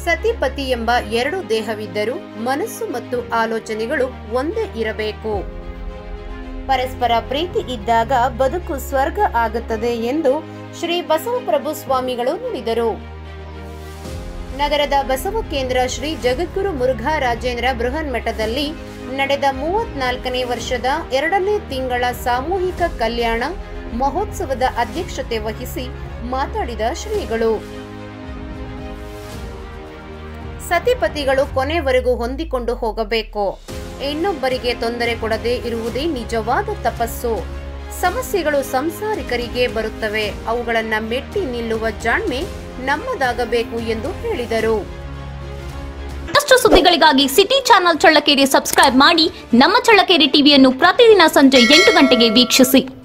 ಸತಿಪತಿ ಎಂಬ ಎರಡು ದೇಹವಿದ್ದರೂ ಮನಸ್ಸು ಮತ್ತು ಆಲೋಚನೆಗಳು ಒಂದೇ ಇರಬೇಕು. ಪರಸ್ಪರ ಪ್ರೀತಿ ಇದ್ದಾಗ ಬದುಕು ಸ್ವರ್ಗ ಆಗುತ್ತದೆ ಎಂದು ಶ್ರೀ ಬಸವಪ್ರಭು ಸ್ವಾಮಿಗಳು ನುಡಿದರು. ನಗರದ ಬಸವ ಕೇಂದ್ರ ಶ್ರೀ ಜಗದ್ಗುರು ಮುರುಘರಾಜೇಂದ್ರ ಬೃಹನ್ ಮಠದಲ್ಲಿ ನಡೆದ 34ನೇ ವರ್ಷದ ಎರಡನೇ ತಿಂಗಳ ಸಾಮೂಹಿಕ ಕಲ್ಯಾಣ ಮಹೋತ್ಸವದ ಅಧ್ಯಕ್ಷತೆ ವಹಿಸಿ ಮಾತಾಡಿದ ಶ್ರೀಗಳು, ಸತಿಪತಿಗಳು ಕೊನೆವರೆಗೂ ಹೊಂದಿಕೊಂಡು ಹೋಗಬೇಕು. ಇನ್ನೊಬ್ಬರಿಗೆ ತೊಂದರೆ ಕೊಡದೆ ಇರುವುದೇ ನಿಜವಾದ ತಪಸ್ಸು. ಸಮಸ್ಯೆಗಳು ಸಂಸಾರಿಕರಿಗೆ ಬರುತ್ತವೆ, ಅವುಗಳನ್ನ ಮೆಟ್ಟಿ ನಿಲ್ಲುವ ಜಾಣ್ಮೆ ನಮ್ಮದಾಗಬೇಕು ಎಂದು ಹೇಳಿದರು. ಮತ್ತಷ್ಟು ಸುದ್ದಿಗಳಿಗಾಗಿ ಸಿಟಿ ಚಾನೆಲ್ ಚಳ್ಳಕೆರೆ ಸಬ್ಸ್ಕ್ರೈಬ್ ಮಾಡಿ. ನಮ್ಮ ಚಳ್ಳಕೆರೆ ಟಿವಿಯನ್ನು ಪ್ರತಿದಿನ ಸಂಜೆ 8 ಗಂಟೆಗೆ ವೀಕ್ಷಿಸಿ.